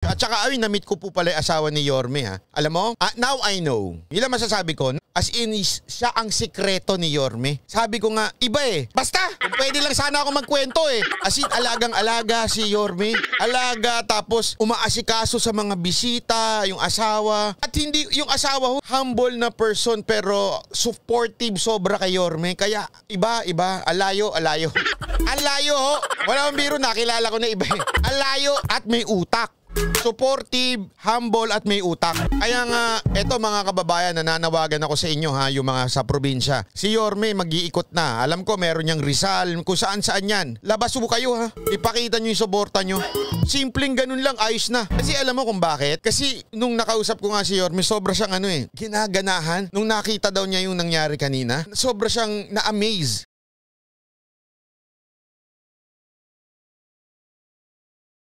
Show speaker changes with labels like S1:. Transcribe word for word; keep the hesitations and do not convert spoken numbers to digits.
S1: At saka ay, na-meet ko po pala yung asawa ni Yorme ha. Alam mo? Uh, now I know. Yun lang masasabi ko. As in, siya ang sikreto ni Yorme. Sabi ko nga, iba eh. Basta, kung pwede lang sana ako magkwento eh. As in, alagang-alaga si Yorme. Alaga, tapos umaasikaso sa mga bisita, yung asawa. At hindi, yung asawa ho, humble na person pero supportive sobra kay Yorme. Kaya, iba, iba. Alayo, alayo. Alayo ho. Wala akong biro, nakilala ko na iba eh. Alayo at may utak. Supportive, humble at may utak. Kaya nga, eto mga kababayan, nananawagan ako sa inyo ha, yung mga sa probinsya. Si Yorme mag-iikot na. Alam ko meron niyang Rizal, kung saan saan yan. Labas mo kayo ha. Ipakita niyo yung suporta niyo. Simpleng ganun lang, ayos na. Kasi alam mo kung bakit? Kasi nung nakausap ko nga si Yorme, sobra siyang ano eh, ginaganahan. Nung nakita daw niya yung nangyari kanina, sobra siyang na-amaze.